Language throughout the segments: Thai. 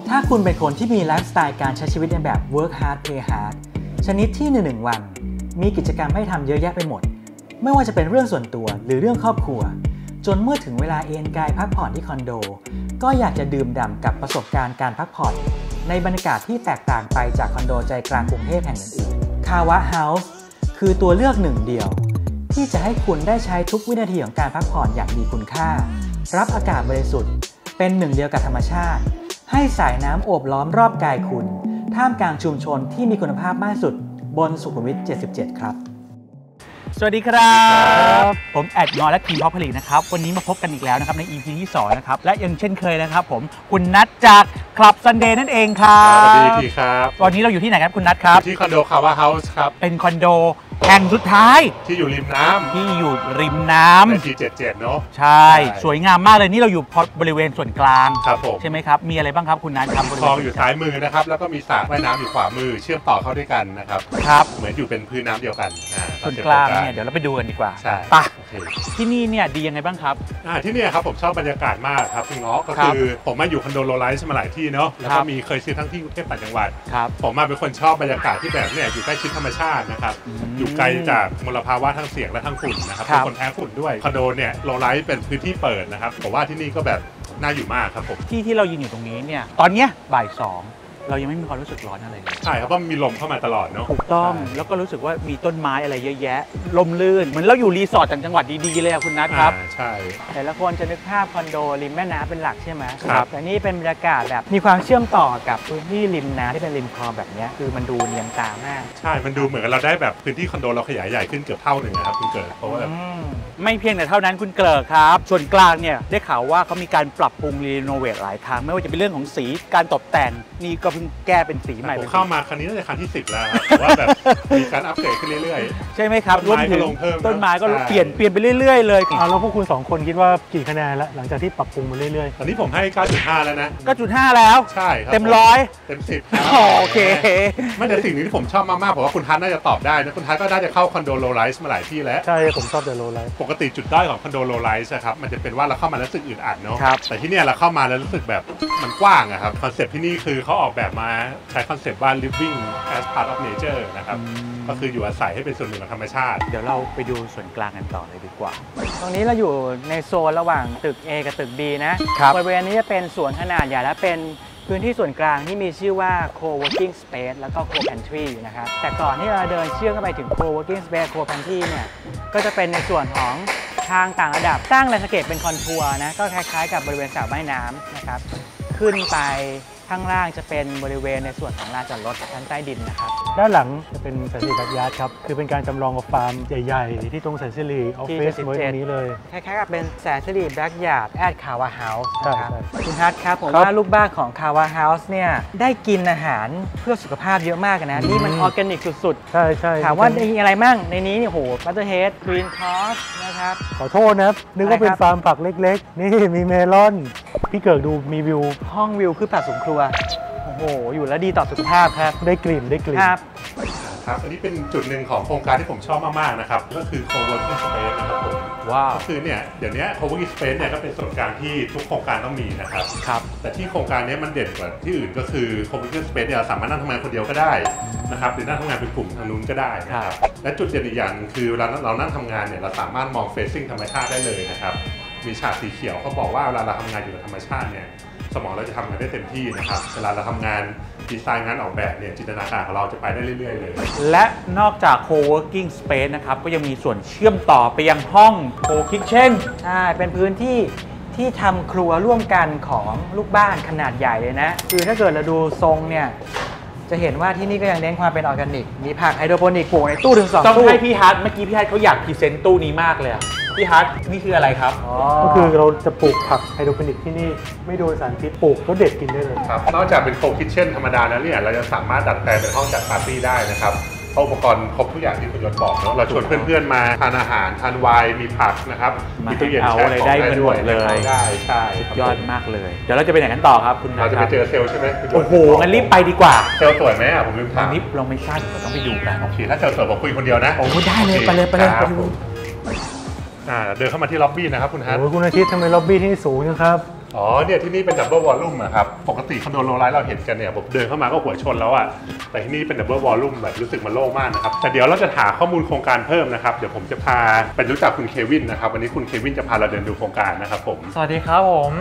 ถ้าคุณเป็นคนที่มีไลฟ์สไตล์การใช้ชีวิตในแบบ work hard play hard ชนิดที่ใน1 วันมีกิจกรรมให้ทำเยอะแยะไปหมดไม่ว่าจะเป็นเรื่องส่วนตัวหรือเรื่องครอบครัวจนเมื่อถึงเวลาเอนกายพักผ่อนที่คอนโดก็อยากจะดื่มด่ำกับประสบการณ์การพักผ่อนในบรรยากาศที่แตกต่างไปจากคอนโดใจกลางกรุงเทพแห่งอื่นๆคาวะเฮาส์คือตัวเลือกหนึ่งเดียวที่จะให้คุณได้ใช้ทุกวินาทีของการพักผ่อนอย่างมีคุณค่ารับอากาศบริสุทธิ์เป็นหนึ่งเดียวกับธรรมชาติให้สายน้ำโอบล้อมรอบกายคุณท่ามกลางชุมชนที่มีคุณภาพมากที่สุดบนสุขุมวิท 77 ครับสวัสดีครับผมแอดนอยและทีมท็อปผลิตนะครับวันนี้มาพบกันอีกแล้วนะครับใน EP ที่2นะครับและยังเช่นเคยนะครับผมคุณนัทจากคลับซันเดย์นั่นเองครับสวัสดีทีครับวันนี้เราอยู่ที่ไหนครับคุณนัทครับที่คอนโดคาวาเฮาส์ครับเป็นคอนโดแห่งสุดท้ายที่อยู่ริมน้ำในที่77 เนาะใช่สวยงามมากเลยนี่เราอยู่บริเวณส่วนกลางครับผมใช่ไหมครับมีอะไรบ้างครับคุณนัทครับคลองอยู่ซ้ายมือนะครับแล้วก็มีสระว่ายน้ำอยู่ขวามือเชื่อมต่อเข้าด้วยกันนะครับครับเหมือนอยู่เป็นพื้นน้ำเดียวกันส่วนกลางเนี่ยเดี๋ยวเราไปดูกันดีกว่าใช่ไปที่นี่เนี่ยดียังไงบ้างครับที่นี่ครับผมชอบบรรยากาศมากครับคุณเงาะก็คือผมมาอยู่คอนโดโลไลท์มาหลายที่เนาะแล้วก็มีเคยซื้อทั้งที่กรุงเทพต่างจังหวัดผมมาเป็นคนชอบบรรยากาศที่แบบเนี่ยอยู่ใกล้ชิดธรรมชาตินะครับอยู่ไกลจากมลภาวะทั้งเสียงและทั้งฝุ่นนะครับเป็นคนแพ้ฝุ่นด้วยคอนโดเนี่ยโลไลท์เป็นพื้นที่เปิดนะครับผมว่าที่นี่ก็แบบน่าอยู่มากครับผมที่เรายืนอยู่ตรงนี้เนี่ยตอนเนี้ยบ่าย 2เรายังไม่มีความรู้สึกร้อนอะไรเลยใช่ครับเพราะมีลมเข้ามาตลอดเนาะถูกต้องแล้วก็รู้สึกว่ามีต้นไม้อะไรเยอะแยะลมลื่นเหมือนเราอยู่รีสอร์ทต่างจังหวัดดีๆเลยคุณนัทครับใช่แต่ละคนจะนึกภาพคอนโดริมแม่น้ำเป็นหลักใช่ไหมครับแต่นี่เป็นบรรยากาศแบบมีความเชื่อมต่อกับพื้นที่ริมน้ำที่เป็นริมคลองแบบนี้คือมันดูเนียนตามากใช่มันดูเหมือนเราได้แบบพื้นที่คอนโดเราขยายใหญ่ขึ้นเกือบเท่าหนึ่งนะครับคุณเกิดเพราะว่าไม่เพียงแต่เท่านั้นคุณเกิดครับส่วนกลางเนี่ยได้ข่าวว่าเขามีการปรับปรุงรีโนเวทหลายครั้งไม่ว่าจะเป็นเรื่องของสีการตกแต่งนี่ก็เพิ่งแก้เป็นสีใหม่ผมเข้ามาครั้งนี้น่าจะครั้งที่10แล้วครับว่าแบบมีการอัปเกรดขึ้นเรื่อยๆใช่ไหมครับรวมถึงต้นไม้ก็เปลี่ยนไปเรื่อยๆเลยแล้วพวกคุณ2คนคิดว่ากี่คะแนนแล้วหลังจากที่ปรับปรุงมาเรื่อยๆตอนนี้ผมให้ 9.5 แล้วนะ 9.5 แล้วใช่ครับเต็ม100 เต็ม10ครับโอเคไม่แต่สิ่งนี้ที่ผมชอบมากๆผมว่าคุณทัศน์น่าจะตอบได้นะคุณทัศน์ก็น่าจะเข้าคอนโดโลไลท์มาหลายที่แล้วใช่ผมชอบแต่โลไลท์ปกติจุดด้อยของคอนโดโลไลท์ครับมันจะเป็นว่าเราเข้ามาแล้วรู้สึกอึดอัดเนาะแต่ที่นี่เราเข้ามาแล้วรู้สึกแบบมันกว้างอะครับคอนเซ็ปต์ที่นี่คือเขาออกแบบมาใช้คอนเซ็ปต์ว่า living as part of nature นะครับก็คืออยู่อาศัยให้เป็นส่วนหนึ่งของธรรมชาติเดี๋ยวเราไปดูส่วนกลางกันต่อเลยดีกว่าตรงนี้เราอยู่ในโซนระหว่างตึก A กับตึก B นะบริเวณนี้จะเป็นสวนขนาดใหญ่และเป็นพื้นที่ส่วนกลางที่มีชื่อว่า co-working space แล้วก็ co-pantry นะครับแต่ก่อนที่เราเดินเชื่อมเข้าไปถึง co-working space co-pantry เนี่ยก็จะเป็นในส่วนของทางต่างระดับสร้างแลนด์สเคปเป็นคอนทัวร์นะก็คล้ายๆกับบริเวณสระว่ายน้ำนะครับขึ้นไปข้างล่างจะเป็นบริเวณในส่วนของลานจอดรถชั้นใต้ดินนะครับด้านหลังจะเป็นแสนสิริแบ็คยาร์ดครับคือเป็นการจำลองฟาร์มใหญ่ๆที่ตรงแสนสิริออฟฟิศไว้ตรงนี้เลยคล้ายๆกับเป็นแสนสิริแบ็คยาร์ดแอดคาวาเฮาส์นะครับคุณทัศน์ครับผมว่าลูกบ้านของคาวาเฮาส์เนี่ยได้กินอาหารเพื่อสุขภาพเยอะมากนะนี่มันออร์แกนิกสุดๆใช่ถามว่ามีอะไรมั่งในนี้เนี่ยโหบัตเตอร์เฮดกรีนคอสนะครับขอโทษนะนึกว่าเป็นฟาร์มผักเล็กๆนี่มีเมลอนพี่เกิดดูมีวิวห้องวิวคือผักสวนครัวโอ้โหอยู่แล้วดีต่อสุขภาพครับได้กลิ่นครับอันนี้เป็นจุดหนึ่งของโครงการที่ผมชอบมากๆนะครับก็คือ co-working space นะครับผมว้าวก็คือเนี่ยเดี๋ยวนี้ co-working space เนี่ยก็เป็นส่วนกลางที่ทุกโครงการต้องมีนะครับแต่ที่โครงการนี้มันเด่นกว่าที่อื่นก็คือ co-working space เนี่ยสามารถนั่งทำงานคนเดียวก็ได้นะครับหรือนั่งทำงานเป็นกลุ่มทางนู้นก็ได้นะครับและจุดเด่นอีกอย่างคือเวลาเรานั่งทำงานเนี่ยเราสามารถมอง facing ธรรมชาติได้เลยนะครับมีฉากสีเขียวเขาบอกว่าเวลาเราทำงานอยู่กับธรรมชาติเนี่ยสมองเราจะทำงานได้เต็มที่นะครับเวลาเราทำงานดีไซน์งานออกแบบเนี่ยจินตนาการของเราจะไปได้เรื่อยๆเลยและนอกจาก co-working space นะครับก็ยังมีส่วนเชื่อมต่อไปยังห้อง co-kitchen ใช่เป็นพื้นที่ที่ทำครัวร่วมกันของลูกบ้านขนาดใหญ่เลยนะคือถ้าเกิดเราดูทรงเนี่ยจะเห็นว่าที่นี่ก็ยังเน้นความเป็นออร์แกนิกมีผักไฮโดรโปนิกปลูกในตู้ถึง2 ตู้ต้องให้พี่ฮัทเมื่อกี้พี่ฮัทเขาอยากพรีเซนต์ตู้นี้มากเลยพี่ฮัทนี่คืออะไรครับก็คือเราจะปลูกผักไฮโดรโปนิกที่นี่ไม่โดนสารพิษปลูกก็เด็ดกินได้เลยครับนอกจากเป็นโคคิทเช่นธรรมดาแล้วเนี่ยเราจะสามารถดัดแปลงเป็นห้องจัดปาร์ตี้ได้นะครับอุปกรณ์ครบทุกอย่างที่คุณยศบอกเนาะเราชวนเพื่อนๆมาทานอาหารทานไวน์มีผักนะครับมีตู้เย็นแช่ของได้ด้วยเลยได้ใช่ยอดมากเลยเดี๋ยวเราจะไปไหนกันต่อครับคุณเราจะไปเจอเซลล์ใช่ไหมโอ้โหงั้นรีบไปดีกว่าเซลล์สวยไหมผมลืมถามนิฟเราไม่ทราบเราต้องไปดูกันโอเคถ้าเซลล์สวยบอกคุยคนเดียวนะโอ้ได้เลยไปเลยไปดูเดินเข้ามาที่ล็อบบี้นะครับคุณฮัทโอ้คุณอาทิตย์ทำไมล็อบบี้ที่สูงจังครับอ๋อเนี่ยที่นี่เป็นดับเบิลวอลลุ่มอะครับปกติคอนโดโลไลท์เราเห็นกันเนี่ยผมเดินเข้ามาก็หัวชนแล้วอะแต่ที่นี่เป็นดับเบิลวอลลุ่มแบบรู้สึกมันโล่งมากนะครับแต่เดี๋ยวเราจะหาข้อมูลโครงการเพิ่มนะครับเดี๋ยวผมจะพาไปรู้จักคุณเควินนะครับวันนี้คุณเควินจะพาเราเดินดูโครงการนะครับผมสวัสดีครับผม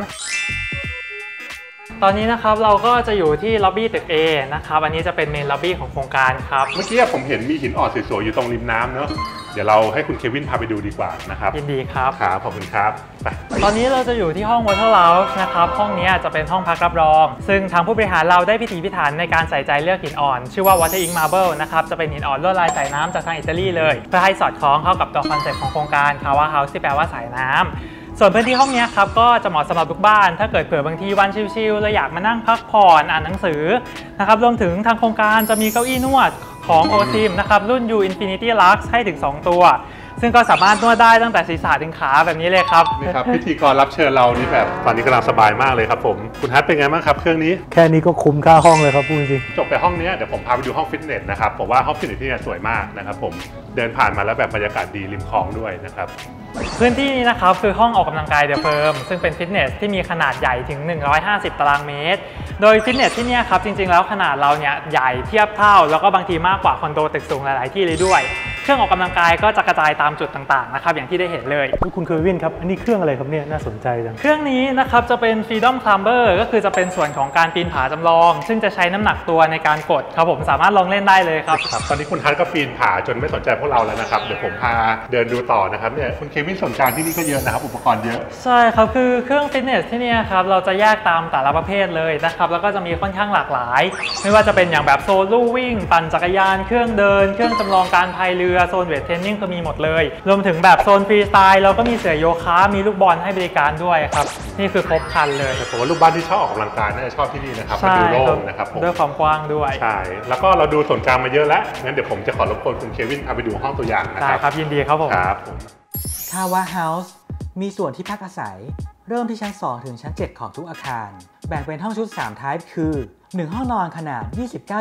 ตอนนี้นะครับเราก็จะอยู่ที่ล็อบบี้ตึก A นะครับอันนี้จะเป็นเมนล็อบบี้ของโครงการครับเมื่อกี้ผมเห็นมีหินอ่อนสวยๆอยู่ตรงริมน้ำเนอะเดี๋ยวเราให้คุณเควินพาไปดูดีกว่านะครับยินดีครับครับขอบคุณครับไปตอนนี้เราจะอยู่ที่ห้อง Water Lounge นะครับห้องนี้จะเป็นห้องพักรับรองซึ่งทางผู้บริหารเราได้พิถีพิถันในการใส่ใจเลือกหินอ่อนชื่อว่า Water Ink Marble นะครับจะเป็นหินอ่อนลวดลายสายน้ำจากทางอิตาลีเลยเพื่อให้สอดคล้องเข้ากับตัวคอนเซ็ปต์ของโครงการ Kawa House ที่แปลว่าสายน้ำส่วนพื้นที่ห้องนี้ครับก็จะเหมาะสำหรับทุกบ้านถ้าเกิดเผื่อบางทีวันชิลๆเราอยากมานั่งพักผ่อนอ่านหนังสือนะครับรวมถึงทางโครงการจะมีเก้าอี้นวดของ OSIM นะครับรุ่น U Infinity Lux ให้ถึง2ตัวซึ่งก็สามารถนวดได้ตั้งแต่ศีรษะถึงขาแบบนี้เลยครับนี่ครับพิธีกรรับเชิญเรานี่แบบตอนนี้กำลังสบายมากเลยครับผมคุณฮัทเป็นไงบ้างครับเครื่องนี้แค่นี้ก็คุ้มค่าห้องเลยครับพูดจริงจบไปห้องนี้เดี๋ยวผมพาไปดูห้องฟิตเนสนะครับผมว่าห้องฟิตเนสที่นี่สวยมากนะครับผมเดินผ่านมาแล้วแบบบรรยากาศดีริมคลองด้วยนะครับพื้นที่นี้นะครับคือห้องออกกำลังกายเดอะเฟิร์มซึ่งเป็นฟิตเนสที่มีขนาดใหญ่ถึง150ตารางเมตรโดยฟิตเนสที่นี่ครับจริงๆแล้วขนาดเราเนี่ยใหญ่เทียบเท่าแล้วก็บางทีมากกว่าคอนโดตึกสูงหลายๆที่เลยด้วยเครื่องออกกำลังกายก็จะกระจายตามจุดต่างๆนะครับอย่างที่ได้เห็นเลยคุณเควินครับอันนี้เครื่องอะไรครับเนี่ยน่าสนใจจังเครื่องนี้นะครับจะเป็น Freedom Climber ก็คือจะเป็นส่วนของการปีนผาจำลองซึ่งจะใช้น้ำหนักตัวในการกดครับผมสามารถลองเล่นได้เลยครับตอนนี้คุณฮัทก็ปีนผาจนไม่สนใจพวกเราแล้วนะครับเดี๋ยวผมพาเดินดูต่อนะครับเนี่ยคุณเควินสนใจที่นี่ก็เยอะนะครับอุปกรณ์เยอะใช่ครับคือเครื่องฟิตเนสที่นี่ครับเราจะแยกตามแต่ละประเภทเลยนะครับแล้วก็จะมีค่อนข้างหลากหลายไม่ว่าจะเป็นอย่างแบบโซนลู่วิ่งปั่นจักรยานเครื่องเดินเครื่องจำลองการพายเรือโซนเวทเทรนนิ่งก็มีหมดเลยรวมถึงแบบโซนฟรีสไตล์เราก็มีเสื่อโยคะมีลูกบอลให้บริการด้วยครับนี่คือครบครันเลยผมว่าลูกบ้านที่ชอบออกกำลังกายน่าจะชอบที่นี่นะครับมันดูโล่งนะครับผมด้วยความกว้างด้วยใช่แล้วก็เราดูส่วนกลางมาเยอะแล้วงั้นเดี๋ยวผมจะขอรบกวนคุณเควินพาไปดูห้องตัวอย่างนะครับครับยินดีครับผม Kawa House มีส่วนที่พักอาศัยเริ่มที่ชั้น2ถึงชั้น7ของทุกอาคารแบ่งเป็นห้องชุด3 type คือ1ห้องนอนขนาด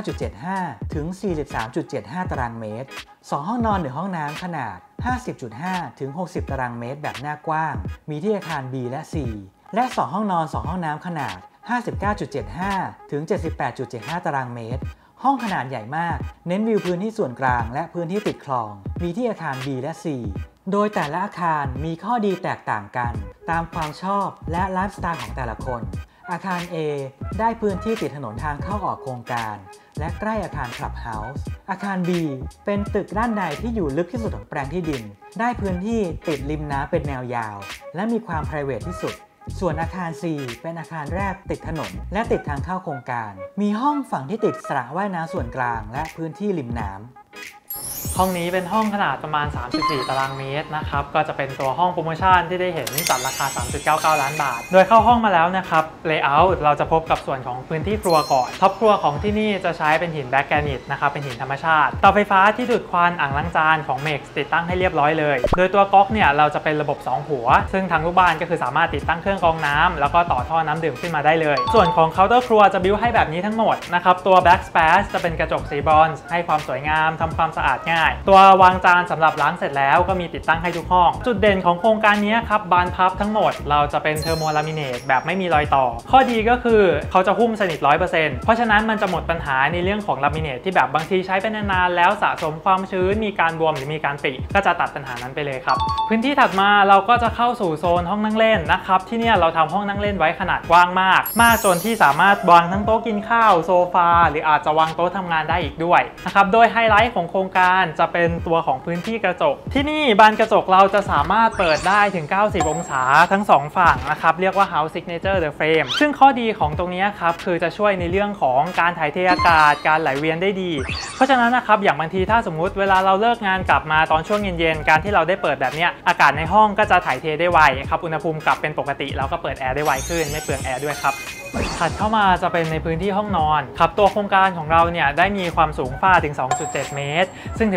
29.75 ถึง 43.75 ตารางเมตร2ห้องนอน1ห้องน้ำขนาด 50.5 ถึง 60 ตารางเมตรแบบหน้ากว้างมีที่อาคาร B และ C และ2ห้องนอน2ห้องน้ำขนาด 59.75 ถึง 78.75 ตารางเมตรห้องขนาดใหญ่มากเน้นวิวพื้นที่ส่วนกลางและพื้นที่ติดคลองมีที่อาคาร B และ C โดยแต่ละอาคารมีข้อดีแตกต่างกันตามความชอบและไลฟ์สไตล์ของแต่ละคนอาคาร A ได้พื้นที่ติดถนนทางเข้าออกโครงการและใกล้อาคารคลับเฮาส์อาคาร B เป็นตึกด้านในที่อยู่ลึกที่สุดของแปลงที่ดินได้พื้นที่ติดริมน้ำเป็นแนวยาวและมีความ private ที่สุดส่วนอาคาร C เป็นอาคารแรกติดถนนและติดทางเข้าโครงการมีห้องฝั่งที่ติดสระว่ายน้ำส่วนกลางและพื้นที่ริมน้ำห้องนี้เป็นห้องขนาดประมาณ34ตารางเมตรนะครับก็จะเป็นตัวห้องโปรโมชั่นที่ได้เห็นจัดราคา 3.99 ล้านบาทโดยเข้าห้องมาแล้วนะครับเลเยอร์เราจะพบกับส่วนของพื้นที่ครัวก่อนท็อปครัวของที่นี่จะใช้เป็นหินแบล็กแกรนิตนะครับเป็นหินธรรมชาติเตาไฟฟ้าที่ดูดควันอ่างล้างจานของ Mex ติดตั้งให้เรียบร้อยเลยโดยตัวก๊อกเนี่ยเราจะเป็นระบบ2หัวซึ่งทางลูกบ้านก็คือสามารถติดตั้งเครื่องกรองน้ำแล้วก็ต่อท่อน้ำดื่มขึ้นมาได้เลยส่วนของเคาน์เตอร์ครัวจะบิวให้แบบนี้ทั้งหมดนะครับตัว Black Splash จะเป็นกระจกสีบรอนซ์ให้ความสวยงามทำความสะอาดง่ายตัววางจานสำหรับล้างเสร็จแล้วก็มีติดตั้งให้ทุกห้องจุดเด่นของโครงการนี้ครับบานพับทั้งหมดเราจะเป็นเทอร์โมลามิเนตแบบไม่มีรอยต่อข้อดีก็คือเขาจะหุ้มสนิท 100% เพราะฉะนั้นมันจะหมดปัญหาในเรื่องของลามิเนตที่แบบบางทีใช้ไปนานๆแล้วสะสมความชื้นมีการบวมหรือมีการปิก็จะตัดปัญหานั้นไปเลยครับพื้นที่ถัดมาเราก็จะเข้าสู่โซนห้องนั่งเล่นนะครับที่นี่เราทำห้องนั่งเล่นไว้ขนาดกว้างมากจนที่สามารถวางทั้งโต๊ะกินข้าวโซฟาหรืออาจจะวางโต๊ะทำงานได้อีกด้วยนะครับโดยไฮไลท์ของโครงการจะเป็นตัวของพื้นที่กระจกที่นี่บานกระจกเราจะสามารถเปิดได้ถึง90องศาทั้ง2ฝั่งนะครับเรียกว่า House Signature The Frame ซึ่งข้อดีของตรงนี้ครับคือจะช่วยในเรื่องของการถ่ายเทอากาศการไหลเวียนได้ดีเพราะฉะนั้นนะครับอย่างบางทีถ้าสมมุติเวลาเราเลิกงานกลับมาตอนช่วงเย็นๆการที่เราได้เปิดแบบนี้อากาศในห้องก็จะถ่ายเทได้ไวครับอุณหภูมิกลับเป็นปกติแล้วก็เปิดแอร์ได้ไวขึ้นไม่เปลืองแอร์ด้วยครับถัดเข้ามาจะเป็นในพื้นที่ห้องนอนครับตัวโครงการของเราเนี่ยได้มีความสูงฝ้าถึง 2.7 เมตรซึ่งถือ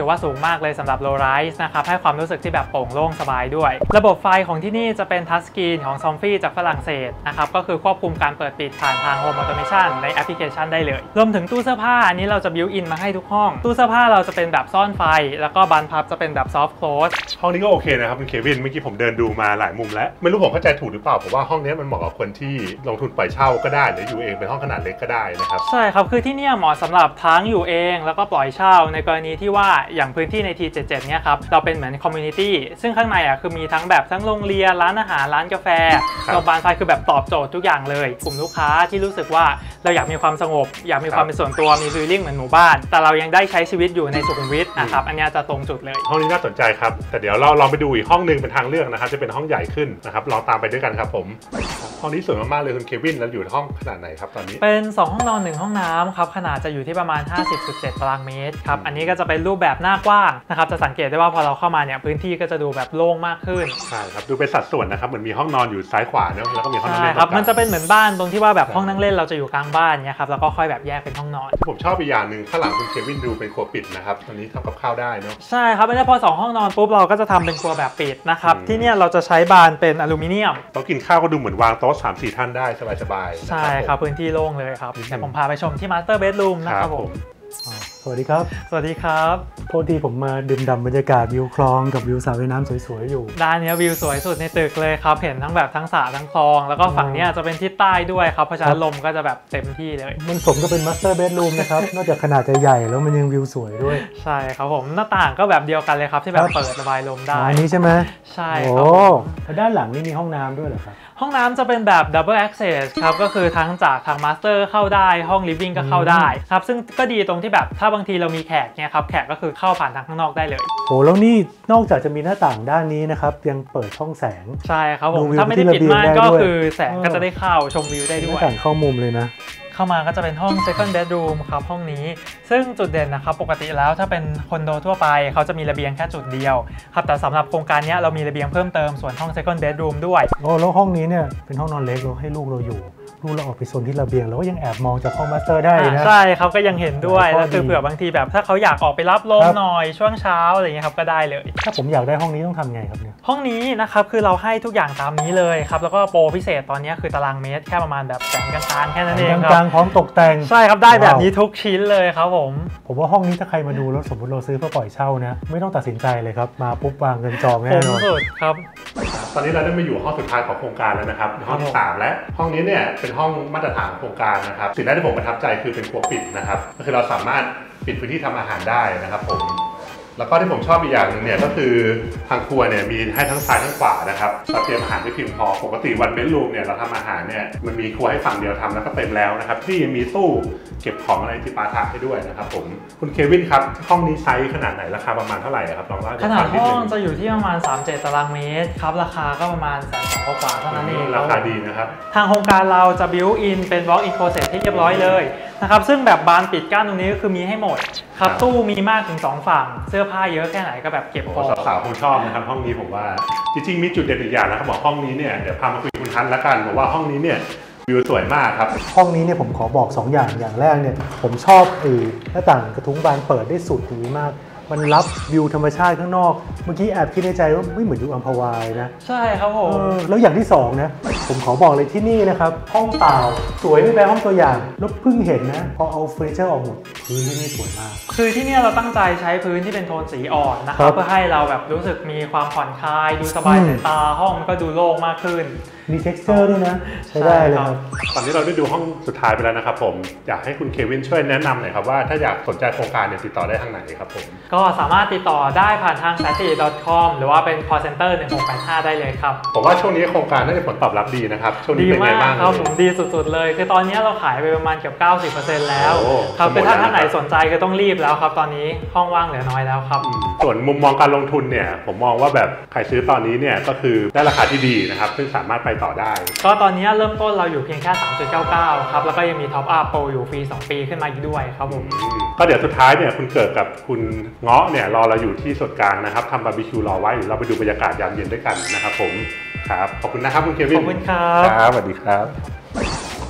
ถือว่าสูงมากเลยสำหรับ low rise นะครับให้ความรู้สึกที่แบบโปร่งโล่งสบายด้วยระบบไฟของที่นี่จะเป็นทัชสกรีนของ Somfy จากฝรั่งเศสนะครับก็คือควบคุมการเปิดปิดผ่านทาง Home Automation ในแอปพลิเคชันได้เลยรวมถึงตู้เสื้อผ้าอันนี้เราจะบิวอินมาให้ทุกห้องตู้เสื้อผ้าเราจะเป็นแบบซ่อนไฟแล้วก็บานพับจะเป็นแบบ soft close ห้องนี้ก็โอเคนะครับคุณเควินเมื่อกี้ผมเดินดูมาหลายมุมแล้วไม่รู้ผมเข้าใจถูกหรือเปล่าผมว่าห้องนี้มันเหมาะกับคนที่ลงทุนปล่อยเช่าก็ได้หรืออยู่เองเป็นห้องขนาดเล็กก็ได้นะครับใช่ครับคือที่นี่เหมาะสำหรับทั้งอยู่เองแล้วก็ปล่อยเช่าในกรณีที่ว่าอย่างพื้นที่ใน T77 เนี่ยครับเราเป็นเหมือนคอมมูนิตี้ซึ่งข้างในคือมีทั้งแบบทั้งโรงเรียนร้านอาหารร้านกาแฟระบานไฟคือแบบตอบโจทย์ทุกอย่างเลยกลุ่มลูกค้าที่รู้สึกว่าเราอยากมีความสงบอยากมีความเป็นส่วนตัวมีฟีลลิ่งเหมือนหมู่บ้านแต่เรายังได้ใช้ชีวิตอยู่ในสุขุมวิทนะครับอันนี้จะตรงจุดเลยห้องนี้น่าสนใจครับแต่เดี๋ยวเราลองไปดูอีกห้องนึงเป็นทางเลือกนะครับจะเป็นห้องใหญ่ขึ้นนะครับลองตามไปด้วยกันครับผมห้องนี้สวยมากๆเลยคุณเควินแล้วอยู่ห้องขนาดไหนครับตอนนี้เป็น2ห้องนอน1ห้องน้ำครับขนาดจะอยู่ที่ประมาณ 50.7 ตารางเมตรครับอันนี้ก็จะเป็นรูปแบบหน้ากว้างนะครับจะสังเกตได้ว่าพอเราเข้ามาเนี่ยพื้นที่ก็จะดูแบบโล่งมากขึ้นใช่ครับดูเป็นสัดส่วนนะครับเหมือนมีห้องนอนอยู่ซ้ายขวาเนาะแล้วก็มีห้องนั่งเล่นครับมันจะเป็นเหมือนบ้านตรงที่ว่าแบบห้องนั่งเล่นเราจะอยู่กลางบ้านเนี่ยครับแล้วก็ค่อยแบบแยกเป็นห้องนอนผมชอบอีกอย่างหนึ่งข้างหลังคุณเควินดูเป็นครัวปิดนะครับตอนนี้ทำกับข้าวได้เนาะใช่ครับแล้วพอ2ห้องนอนปุ๊บเราก็จะทำเป็นครัวแบบปิดนะครับที่เนี่ยเราจะใช้บานเป็นอลูมิเนียมโต๊ะกินข้าวก็ดูเหมือนวางโต๊ะ 3-4 ท่านได้สบายๆใช่ครับพื้นที่โล่งเลยครับแต่ผมพาไปชมที่ Master Bedroom นะครับผมสวัสดีครับสวัสดีครับโทษทีผมมาดื่มด่ำบรรยากาศวิวคลองกับวิวสระว่ายน้ำสวยๆอยู่ด้านนี้วิวสวยสุดในตึกเลยครับเห็นทั้งแบบทั้งสระทั้งคลองแล้วก็ฝั่งนี้จะเป็นทิศใต้ด้วยครับเพราะฉะนั้นลมก็จะแบบเต็มที่เลยมันสมก็เป็นมาสเตอร์เบดรูมนะครับนอกจากขนาดใหญ่แล้วมันยังวิวสวยด้วยใช่ครับผมหน้าต่างก็แบบเดียวกันเลยครับที่แบบเปิดระบายลมได้อันนี้ใช่ไหมใช่ครับแล้วด้านหลังนี่มีห้องน้ำด้วยเหรอครับห้องน้ำจะเป็นแบบ Double Access ครับก็คือทั้งจากทาง Master เข้าได้ห้อง Living ก็เข้าได้ครับซึ่งก็ดีตรงที่แบบถ้าบางทีเรามีแขกเนี่ยครับแขกก็คือเข้าผ่านทางข้างนอกได้เลยโอ้แล้วนี่นอกจากจะมีหน้าต่างด้านนี้นะครับยังเปิดช่องแสงใช่ครับผมถ้าไม่ได้ปิดม่านก็คือแสงก็จะได้เข้าชมวิวได้ด้วยหน้าต่างเข้ามุมเลยนะเข้ามาก็จะเป็นห้อง second bedroom ครับห้องนี้ซึ่งจุดเด่นนะครับปกติแล้วถ้าเป็นคอนโดทั่วไปเขาจะมีระเบียงแค่จุดเดียวครับแต่สำหรับโครงการนี้เรามีระเบียงเพิ่มเติมส่วนห้อง second bedroom ด้วยโอ้แล้วห้องนี้เนี่ยเป็นห้องนอนเล็กเราให้ลูกเราอยู่ลูกเราออกไปโซนที่ระเบียงแล้วก็ยังแอบมองจากห้องมาสเตอร์ได้นะใช่ครับก็ยังเห็นด้วยแล้วคือเผื่อบางทีแบบถ้าเขาอยากออกไปรับลมหน่อยช่วงเช้าอะไรอย่างเงี้ยครับก็ได้เลยถ้าผมอยากได้ห้องนี้ต้องทำไงครับเนี่ยห้องนี้นะครับคือเราให้ทุกอย่างตามนี้เลยครับแล้วก็โปรพิเศษตอนนี้คือตารางเมตรแค่ประมาณแบบแสนกลางๆแค่นั้นเองครับกลางๆพร้อมตกแต่งใช่ครับได้แบบนี้ทุกชิ้นเลยครับผมว่าห้องนี้ถ้าใครมาดูแล้วสมมติเราซื้อเพื่อปล่อยเช่านะไม่ต้องตัดสินใจเลยครับมาปุ๊บวางเงินจองแน่นอนครับตอนนี้เราได้มาอยู่ห้องสุดท้ายของโครงการแล้วนะครับห้องที่3และห้องนี้เนี่ยเป็นห้องมาตรฐานโครงการนะครับสิ่งแรกที่ผมประทับใจคือเป็นครัวปิดนะครับก็คือเราสามารถปิดพื้นที่ทำอาหารได้นะครับผมแล้วก็ที่ผมชอบอีกอย่างหนึ่งเนี่ยก็คือทางครัวเนี่ยมีให้ทั้งซ้ายทั้งขวานะครับเราเตรียมอาหารได้เพียงพอปกติวันเบดรูมเนี่ยเราทำอาหารเนี่ยมันมีครัวให้ฝั่งเดียวทำแล้วก็เต็มแล้วนะครับที่ยังมีตู้เก็บของอะไรที่ปาถะให้ด้วยนะครับผมคุณเควินครับห้องนี้ไซส์ขนาดไหนราคาประมาณเท่าไหร่ครับลองเล่าขนาดห้องจะอยู่ที่ประมาณ37 ตารางเมตรครับราคาก็ประมาณ120,000 กว่าเท่านั้นเองราคาดีนะครับทางโครงการเราจะบิวอินเป็น walk-in closet ที่เรียบร้อยเลยนะครับซึ่งแบบบานปิดกั้นตรงนี้ก็คือมีให้หมดครับตู้มีมากถึง2ฝั่งเสื้อผ้าเยอะแค่ไหนก็แบบเก็บของสาวๆคงชอบนะครับห้องนี้ผมว่าจริงๆมีจุดเด่นอีกอย่างนะครับบอกห้องนี้เนี่ยเดี๋ยวพามาคุยคุณทันแล้วกันบอกว่าห้องนี้เนี่ยวิวสวยมากครับห้องนี้เนี่ยผมขอบอก2อย่างแรกเนี่ยผมชอบหน้าต่างกระทุ้งบานเปิดได้สุดดีมากมันรับวิวธรรมชาติข้างนอกเมื่อกี้แอบคิดในใจว่าไม่เหมือนอยู่อัมพวานะใช่ครับผมแล้วอย่างที่2นะผมขอบอกเลยที่นี่นะครับห้องเปล่าสวยไม่แพ้ห้องตัวอย่างแล้วเพิ่งเห็นนะพอเอาเฟอร์นิเจอร์ออกหมดพื้นที่นี่สวยมากคือที่นี่เราตั้งใจใช้พื้นที่เป็นโทนสีอ่อนนะครับเพื่อให้เราแบบรู้สึกมีความผ่อนคลายดูสบายสายตาห้องมันก็ดูโล่งมากขึ้นมี texture ด้วยนะใช้ได้เลยครับตอนนี้เราได้ดูห้องสุดท้ายไปแล้วนะครับผมอยากให้คุณเควินช่วยแนะนำหน่อยครับว่าถ้าอยากสนใจโครงการเนี่ยติดต่อได้ทางไหนครับผมก็สามารถติดต่อได้ผ่านทาง sassy.com หรือว่าเป็น call center 1685ได้เลยครับผมว่าช่วงนี้โครงการน่าจะผลตอบรับดีนะครับช่วงนี้เป็นไงบ้างครับผมดีสุดๆเลยคือตอนนี้เราขายไปประมาณเกือบ 90% แล้วครับคือถ้าท่านไหนสนใจก็ต้องรีบแล้วครับตอนนี้ห้องว่างเหลือน้อยแล้วครับส่วนมุมมองการลงทุนเนี่ยผมมองว่าแบบใครซื้อตอนนี้เนี่ยก็คือได้ราคาที่ดีนะครับซึ่งสามารถไปต่อได้ก็ตอนนี้เริ่มต้นเราอยู่เพียงแค่ 3.99 ครับแล้วก็ยังมีท็อปอัพโปรอยู่ฟรี2 ปีขึ้นมาอีกด้วยครับผมก็เดี๋ยวสุดท้ายเนี่ยคุณเกิดกับคุณเงาะเนี่ยรอเราอยู่ที่ส่วนกลางนะครับทำบาร์บีคิวรอไว้เราไปดูบรรยากาศยามเย็นด้วยกันนะครับผมครับขอบคุณนะครับคุณเควินขอบคุณครับสวัสดีครับ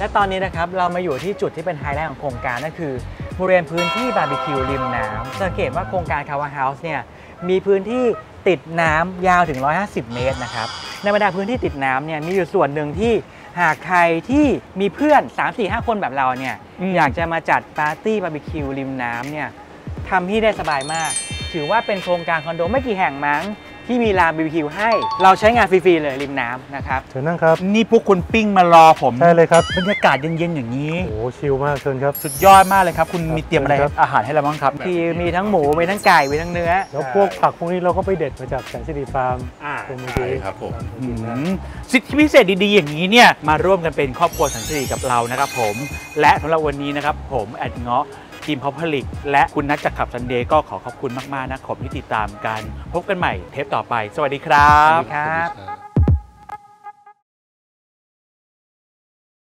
และตอนนี้นะครับเรามาอยู่ที่จุดที่เป็นไฮไลท์ของโครงการนั่นคือบริเวณพื้นที่บาร์บีคิวริมน้ำสังเกตว่าโครงการคาวาเฮาส์เนี่ยมีพื้นที่ติดน้ำยาวถึง150 เมตรนะครับในบรรดาพื้นที่ติดน้ำเนี่ยมีอยู่ส่วนหนึ่งที่หากใครที่มีเพื่อน 3-4-5 คนแบบเราเนี่ยอยากจะมาจัดปาร์ตี้บาร์บีคิวริมน้ำเนี่ยทำที่ได้สบายมากถือว่าเป็นโครงการคอนโดไม่กี่แห่งมั้งที่มีลานบาร์บีคิวให้เราใช้งานฟรีๆเลยริมน้ำนะครับเชิญนั่งครับนี่พวกคุณปิ้งมารอผมใช่เลยครับบรรยากาศเย็นๆอย่างนี้โอ้ชิลมากเชิญครับสุดยอดมากเลยครับคุณมีเตรียมอะไรอาหารให้เราบ้างครับที่มีทั้งหมูมีทั้งไก่มีทั้งเนื้อแล้วพวกผักพวกนี้เราก็ไปเด็ดมาจากแสนสิริฟาร์มใช่ครับผมสิทธิพิเศษดีๆอย่างนี้เนี่ยมาร่วมกันเป็นครอบครัวแสนสิริกับเรานะครับผมและสำหรับวันนี้นะครับผมแอดเงาะทีมพอผลิตและคุณนัทจากขับซันเดย์ก็ขอขอบคุณมากๆนะขอบที่ติดตามกันพบกันใหม่เทปต่อไปสวัสดีครับสวัสดีครับ